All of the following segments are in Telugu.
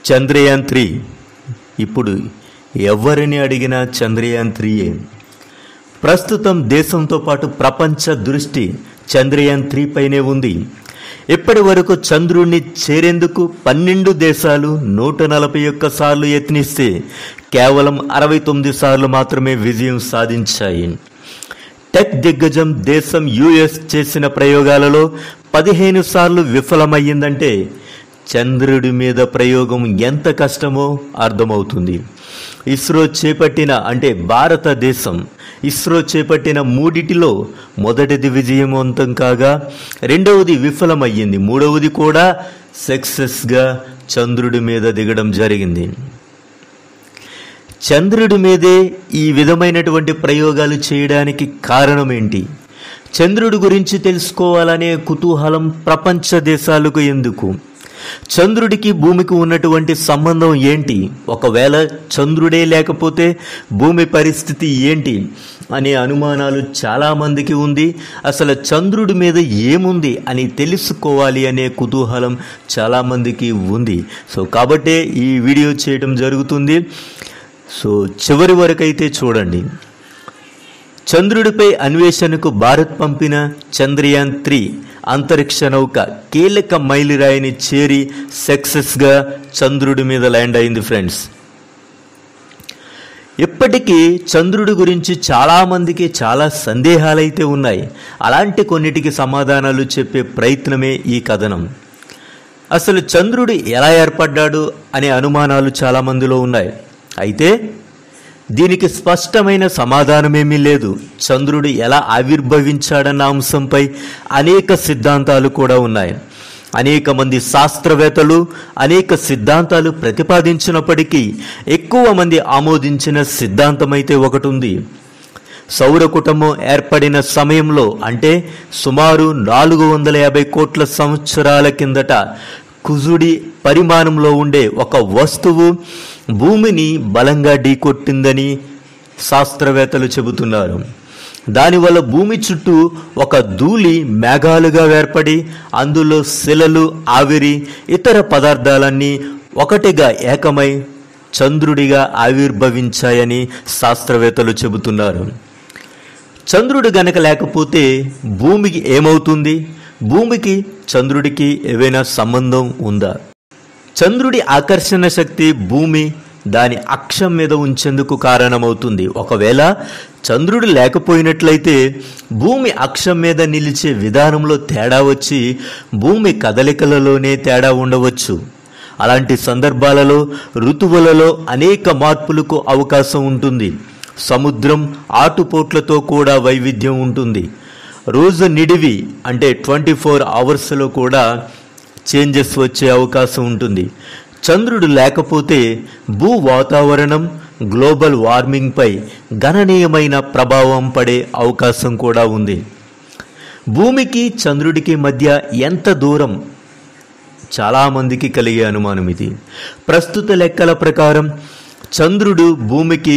చంద్రయాన్-3 ఇప్పుడు ఎవరిని అడిగినా చంద్రయాన్-3 ప్రస్తుతం దేశంతో పాటు ప్రపంచ దృష్టి చంద్రయాన్-3 పైనే ఉంది. ఇప్పటి వరకు చంద్రుణ్ణి చేరేందుకు 12 దేశాలు 141 సార్లు యత్నిస్తే కేవలం 69 సార్లు మాత్రమే విజయం సాధించాయి. టెక్ దిగ్గజం దేశం యుఎస్ చేసిన ప్రయోగాలలో 15 సార్లు విఫలమయ్యిందంటే చంద్రుడి మీద ప్రయోగం ఎంత కష్టమో అర్థమవుతుంది. భారతదేశం ఇస్రో చేపట్టిన 3 మొదటిది విజయవంతం కాగా 2వది విఫలమయ్యింది, 3వది కూడా సక్సెస్గా చంద్రుడి మీద దిగడం జరిగింది. చంద్రుడి మీదే ఈ విధమైనటువంటి ప్రయోగాలు చేయడానికి కారణం ఏంటి? చంద్రుడి గురించి తెలుసుకోవాలనే కుతూహలం ప్రపంచ దేశాలకు ఎందుకు? చంద్రుడికి భూమికి ఉన్నటువంటి సంబంధం ఏంటి? ఒకవేళ చంద్రుడే లేకపోతే భూమి పరిస్థితి ఏంటి అనే అనుమానాలు చాలామందికి ఉంది. అసలు చంద్రుడి మీద ఏముంది అని తెలుసుకోవాలి అనే కుతూహలం చాలామందికి ఉంది. కాబట్టే ఈ వీడియో చేయడం జరుగుతుంది. చివరి వరకు అయితే చూడండి. చంద్రుడిపై అన్వేషణకు భారత్ పంపిన చంద్రయాన్-3 అంతరిక్ష నౌక కీలక మైలురాయిని చేరి సక్సెస్గా చంద్రుడి మీద ల్యాండ్ అయింది. ఫ్రెండ్స్, ఇప్పటికీ చంద్రుడి గురించి చాలామందికి చాలా సందేహాలైతే ఉన్నాయి. అలాంటి కొన్నిటికి సమాధానాలు చెప్పే ప్రయత్నమే ఈ కథనం. అసలు చంద్రుడు ఎలా ఏర్పడ్డాడు అనే అనుమానాలు చాలామందిలో ఉన్నాయి. అయితే దీనికి స్పష్టమైన సమాధానమేమీ లేదు. చంద్రుడు ఎలా ఆవిర్భవించాడన్న అంశంపై అనేక సిద్ధాంతాలు కూడా ఉన్నాయి. అనేక మంది శాస్త్రవేత్తలు అనేక సిద్ధాంతాలు ప్రతిపాదించినప్పటికీ ఎక్కువ మంది ఆమోదించిన సిద్ధాంతమైతే ఒకటి ఉంది. సౌర కుటుంబం ఏర్పడిన సమయంలో అంటే సుమారు 450 కోట్ల సంవత్సరాల కిందట కుజుడి పరిమాణంలో ఉండే ఒక వస్తువు భూమిని బలంగా ఢీకొట్టిందని శాస్త్రవేత్తలు చెబుతున్నారు. దానివల్ల భూమి చుట్టూ ఒక ధూళి మేఘాలుగా ఏర్పడి అందులో శిలలు, ఆవిరి, ఇతర పదార్థాలన్నీ ఒకటిగా ఏకమై చంద్రుడిగా ఆవిర్భవించాయని శాస్త్రవేత్తలు చెబుతున్నారు. చంద్రుడు గనక లేకపోతే భూమికి ఏమవుతుంది? భూమికి చంద్రుడికి ఏవైనా సంబంధం ఉందా? చంద్రుడి ఆకర్షణ శక్తి భూమి దాని అక్షం మీద ఉంచేందుకు కారణమవుతుంది. ఒకవేళ చంద్రుడు లేకపోయినట్లయితే భూమి అక్షం మీద నిలిచే విధానంలో తేడా వచ్చి భూమి కదలికలలోనే తేడా ఉండవచ్చు. అలాంటి సందర్భాలలో ఋతువులలో అనేక మార్పులకు అవకాశం ఉంటుంది. సముద్రం ఆటుపోట్లతో కూడా వైవిధ్యం ఉంటుంది. రోజు నిడివి అంటే 24 అవర్స్లో కూడా చేంజెస్ వచ్చే అవకాశం ఉంటుంది. చంద్రుడు లేకపోతే భూ వాతావరణం గ్లోబల్ వార్మింగ్పై గణనీయమైన ప్రభావం పడే అవకాశం కూడా ఉంది. భూమికి చంద్రుడికి మధ్య ఎంత దూరం? చాలామందికి కలిగే అనుమానం ఇది. ప్రస్తుత లెక్కల ప్రకారం చంద్రుడు భూమికి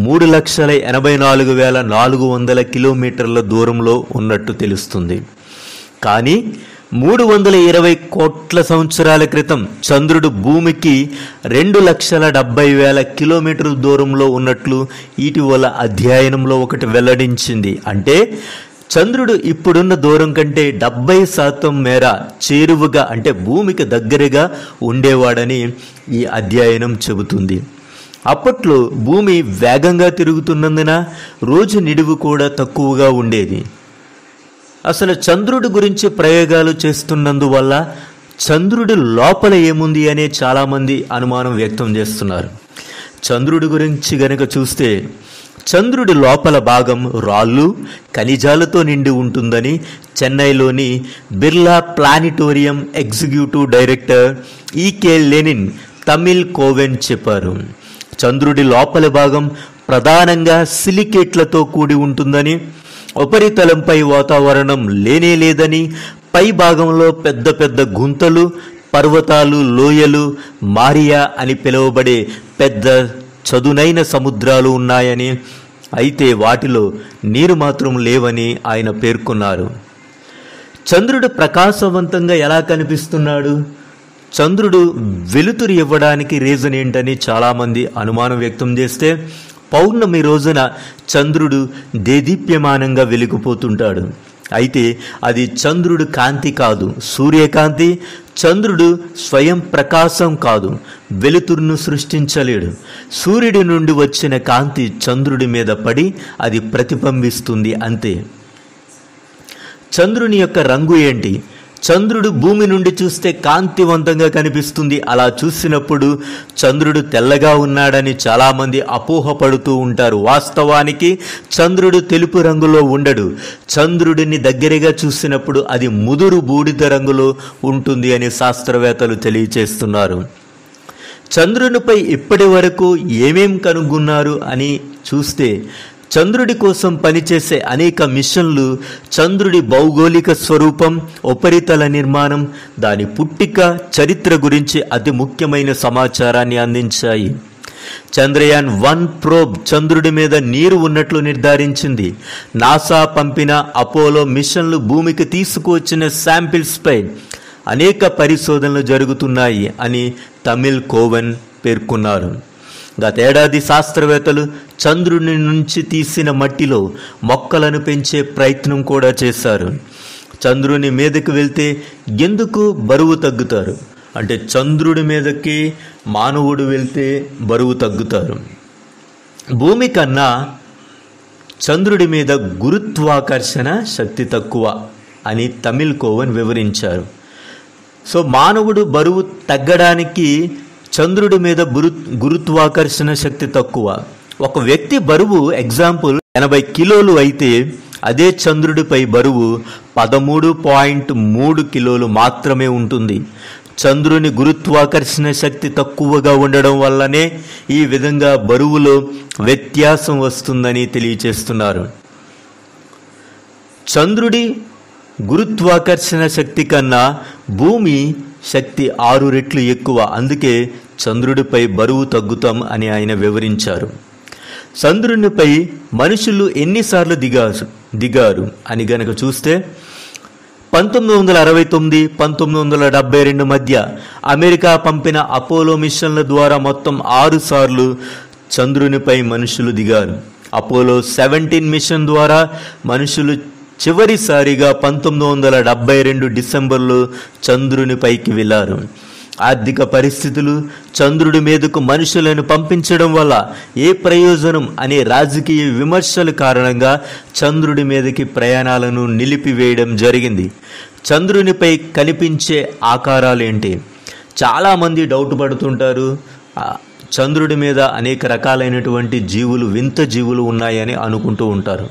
3,84,400 కిలోమీటర్ల దూరంలో ఉన్నట్టు తెలుస్తుంది. కానీ 320 కోట్ల సంవత్సరాల క్రితం చంద్రుడు భూమికి 2,70,000 కిలోమీటర్ల దూరంలో ఉన్నట్లు ఇటీవల అధ్యయనంలో ఒకటి వెల్లడించింది. అంటే చంద్రుడు ఇప్పుడున్న దూరం కంటే 70% మేర చేరువగా అంటే భూమికి దగ్గరగా ఉండేవాడని ఈ అధ్యయనం చెబుతుంది. అప్పట్లో భూమి వేగంగా తిరుగుతున్నందున రోజు నిడివి కూడా తక్కువగా ఉండేది. అసలు చంద్రుడి గురించి ప్రయోగాలు చేస్తున్నందువల్ల చంద్రుడి లోపల ఏముంది అనే చాలామంది అనుమానం వ్యక్తం చేస్తున్నారు. చంద్రుడి గురించి గనక చూస్తే చంద్రుడి లోపల భాగం రాళ్ళు, ఖనిజాలతో నిండి ఉంటుందని చెన్నైలోని Birla planetarium executive director EK Lenin Tamil కోవెన్ చెప్పారు. చంద్రుడి లోపలి భాగం ప్రధానంగా సిలికేట్లతో కూడి ఉంటుందని, ఉపరితలంపై వాతావరణం లేనే లేదని, పై భాగంలో పెద్ద పెద్ద గుంతలు, పర్వతాలు, లోయలు, మారియా అని పిలువబడే పెద్ద చదునైన సముద్రాలు ఉన్నాయని, అయితే వాటిలో నీరు మాత్రం లేవని ఆయన పేర్కొన్నారు. చంద్రుడు ప్రకాశవంతంగా ఎలా కనిపిస్తున్నాడు? చంద్రుడు వెలుతురు ఇవ్వడానికి రీజన్ ఏంటని చాలామంది అనుమానం వ్యక్తం చేస్తే, పౌర్ణమి రోజున చంద్రుడు దేదీప్యమానంగా వెలిగిపోతుంటాడు. అయితే అది చంద్రుడు కాంతి కాదు, సూర్యకాంతి. చంద్రుడు స్వయం ప్రకాశం కాదు, వెలుతురును సృష్టించలేడు. సూర్యుడి నుండి వచ్చిన కాంతి చంద్రుడి మీద పడి అది ప్రతిబింబిస్తుంది అంతే. చంద్రుని యొక్క రంగు ఏంటి? చంద్రుడు భూమి నుండి చూస్తే కాంతివంతంగా కనిపిస్తుంది. అలా చూసినప్పుడు చంద్రుడు తెల్లగా ఉన్నాడని చాలామంది అపోహపడుతూ ఉంటారు. వాస్తవానికి చంద్రుడు తెలుపు రంగులో ఉండడు. చంద్రుడిని దగ్గరగా చూసినప్పుడు అది ముదురు బూడిద రంగులో ఉంటుంది అని శాస్త్రవేత్తలు తెలియచేస్తున్నారు. చంద్రునిపై ఇప్పటి వరకు ఏమేం కనుగొన్నారు అని చూస్తే, చంద్రుడి కోసం పనిచేసే అనేక మిషన్లు చంద్రుడి భౌగోళిక స్వరూపం, ఉపరితల నిర్మాణం, దాని పుట్టిక, చరిత్ర గురించి అతి ముఖ్యమైన సమాచారాన్ని అందించాయి. చంద్రయాన్ 1 ప్రోబ్ చంద్రుడి మీద నీరు ఉన్నట్లు నిర్ధారించింది. నాసా పంపిన అపోలో మిషన్లు భూమికి తీసుకువచ్చిన శాంపిల్స్పై అనేక పరిశోధనలు జరుగుతున్నాయి అని తమిళ్ కోవెన్ పేర్కొన్నారు. గతేడాది శాస్త్రవేత్తలు చంద్రుని నుంచి తీసిన మట్టిలో మొక్కలను పెంచే ప్రయత్నం కూడా చేశారు. చంద్రుని మీదకి వెళ్తే ఎందుకు బరువు తగ్గుతారు అంటే, చంద్రుడి మీదకి మానవుడు వెళ్తే బరువు తగ్గుతారు. భూమి కన్నా చంద్రుడి మీద గురుత్వాకర్షణ శక్తి తక్కువ అని తమిళ్ కోవెన్ వివరించారు. సో మానవుడు బరువు తగ్గడానికి చంద్రుడి మీద గురుత్వాకర్షణ శక్తి తక్కువ. ఒక వ్యక్తి బరువు ఎగ్జాంపుల్ 80 కిలోలు అయితే అదే చంద్రుడిపై బరువు 13.3 కిలోలు మాత్రమే ఉంటుంది. చంద్రుని గురుత్వాకర్షణ శక్తి తక్కువగా ఉండడం వల్లనే ఈ విధంగా బరువులో వ్యత్యాసం వస్తుందని తెలియచేస్తున్నారు. చంద్రుడి గురుత్వాకర్షణ శక్తి కన్నా భూమి శక్తి 6 రెట్లు ఎక్కువ. అందుకే చంద్రుడిపై బరువు తగ్గుతాం అని ఆయన వివరించారు. చంద్రునిపై మనుషులు ఎన్నిసార్లు దిగారు అని గనక చూస్తే, 1969, 1972 మధ్య అమెరికా పంపిన అపోలో మిషన్ల ద్వారా మొత్తం 6 సార్లు చంద్రునిపై మనుషులు దిగారు. అపోలో 17 మిషన్ ద్వారా మనుషులు చివరిసారిగా 1972 డిసెంబర్లో చంద్రునిపైకి వెళ్ళారు. ఆర్థిక పరిస్థితులు, చంద్రుడి మీదకు మనుషులను పంపించడం వల్ల ఏ ప్రయోజనం అనే రాజకీయ విమర్శల కారణంగా చంద్రుడి మీదకి ప్రయాణాలను నిలిపివేయడం జరిగింది. చంద్రునిపై కనిపించే ఆకారాలేంటి? చాలామంది డౌట్ పడుతుంటారు. చంద్రుడి మీద అనేక రకాలైనటువంటి జీవులు, వింత జీవులు ఉన్నాయని అనుకుంటూ ఉంటారు.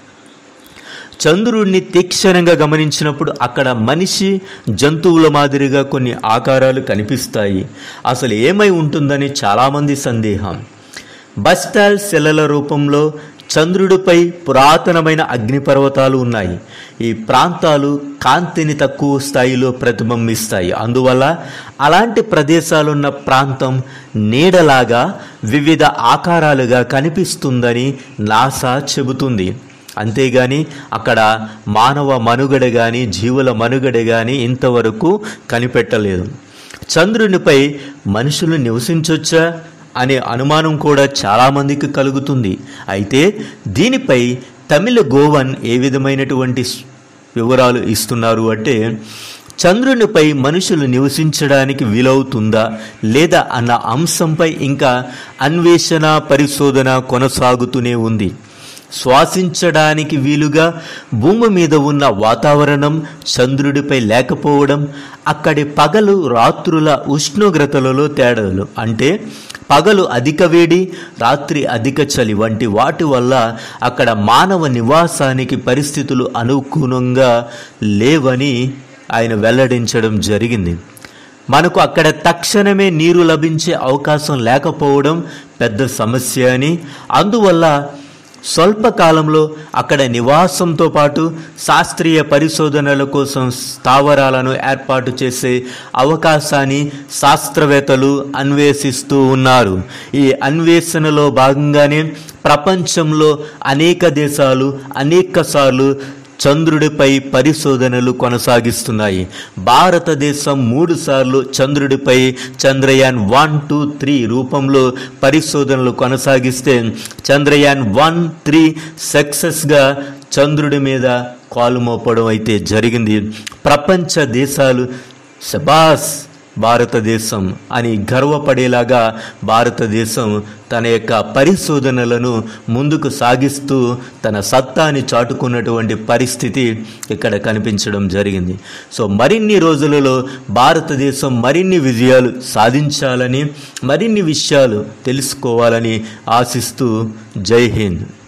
చంద్రుడిని తీక్షణంగా గమనించినప్పుడు అక్కడ మనిషి, జంతువుల మాదిరిగా కొన్ని ఆకారాలు కనిపిస్తాయి. అసలు ఏమై ఉంటుందని చాలామంది సందేహం. బస్టాల్ శిలల రూపంలో చంద్రుడిపై పురాతనమైన అగ్నిపర్వతాలు ఉన్నాయి. ఈ ప్రాంతాలు కాంతిని తక్కువ స్థాయిలో ప్రతిబింబిస్తాయి. అందువల్ల అలాంటి ప్రదేశాలున్న ప్రాంతం నీడలాగా వివిధ ఆకారాలుగా కనిపిస్తుందని నాసా చెబుతుంది. అంతేగాని అక్కడ మానవ మనుగడ కానీ, జీవుల మనుగడ కానీ ఇంతవరకు కనిపెట్టలేదు. చంద్రునిపై మనుషులు నివసించొచ్చా అనే అనుమానం కూడా చాలామందికి కలుగుతుంది. అయితే దీనిపై తమిళ గోవన్ ఏ విధమైనటువంటి వివరాలు ఇస్తున్నారు అంటే, చంద్రునిపై మనుషులు నివసించడానికి వీలవుతుందా లేదా అన్న అంశంపై ఇంకా అన్వేషణ, పరిశోధన కొనసాగుతూనే ఉంది. శ్వాసించడానికి వీలుగా భూమి మీద ఉన్న వాతావరణం చంద్రుడిపై లేకపోవడం, అక్కడి పగలు రాత్రుల ఉష్ణోగ్రతలలో తేడాలు, అంటే పగలు అధిక వేడి, రాత్రి అధిక చలి వంటి వాటి వల్ల అక్కడ మానవ నివాసానికి పరిస్థితులు అనుకూలంగా లేవని ఆయన వెల్లడించడం జరిగింది. మనకు అక్కడ తక్షణమే నీరు లభించే అవకాశం లేకపోవడం పెద్ద సమస్య అని, అందువల్ల స్వల్పకాలంలో అక్కడ నివాసంతో పాటు శాస్త్రీయ పరిశోధనల కోసం స్థావరాలను ఏర్పాటు చేసే అవకాశాన్ని శాస్త్రవేత్తలు అన్వేషిస్తూ ఉన్నారు. ఈ అన్వేషణలో భాగంగానే ప్రపంచంలో అనేక దేశాలు అనేక సార్లు చంద్రుడిపై పరిశోధనలు కొనసాగిస్తున్నాయి. భారతదేశం 3 సార్లు చంద్రుడిపై చంద్రయాన్ 1, 2, 3 రూపంలో పరిశోధనలు కొనసాగిస్తే చంద్రయాన్ 1, 3 సక్సెస్గా చంద్రుడి మీద కాలు మోపడం అయితే జరిగింది. ప్రపంచ దేశాలు శబాస్ భారతదేశం అని గర్వపడేలాగా భారతదేశం తన యొక్క పరిశోధనలను ముందుకు సాగిస్తూ తన సత్తాని చాటుకున్నటువంటి పరిస్థితి ఇక్కడ కనిపించడం జరిగింది. సో మరిన్ని రోజులలో భారతదేశం మరిన్ని విజయాలు సాధించాలని, మరిన్ని విషయాలు తెలుసుకోవాలని ఆశిస్తూ జై హింద్.